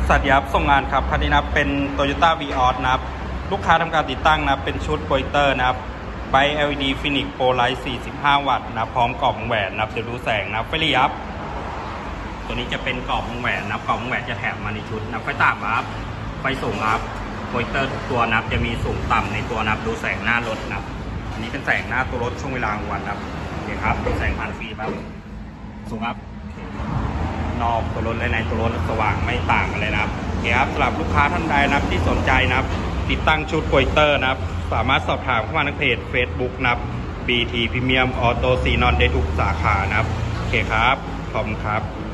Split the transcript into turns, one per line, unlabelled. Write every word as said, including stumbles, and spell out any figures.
สวัสดีครับส่งงานครับคันนี้นะเป็น Toyota Vios นะครับลูกค้าทำการติดตั้งนะเป็นชุดโปรเจคเตอร์นะครับไบ แอล อี ดี Phoenix Pro Light สี่สิบห้า วัตต์นะพร้อมกรอบวงแหวนนะเดี๋ยวดูแสงนะไฟรีครับตัวนี้จะเป็นกรอบวงแหวนนะกรอบวงแหวนจะแถมมาในชุดนะไฟต่ำครับไฟสูงครับโปรเจคเตอร์ทุกตัวนะจะมีสูงต่ำในตัวนะดูแสงหน้ารถนะอันนี้เป็นแสงหน้าตัวรถช่วงเวลากลางวันนะโอเคครับดูแสงผ่านฟิล์มครับสูงครับนอกตัวรถและในตัวรถสว่างไม่ต่างกันเลยนะครับโอเคครับสำหรับลูกค้าท่านใดนะครับที่สนใจนะครับติดตั้งชุดโปรเจคเตอร์นะครับสามารถสอบถามเข้ามาในเพจ Facebook นะครับ บี ที Premium Auto Xenon ได้ทุกสาขานะครับโอเคครับขอบคุณครับ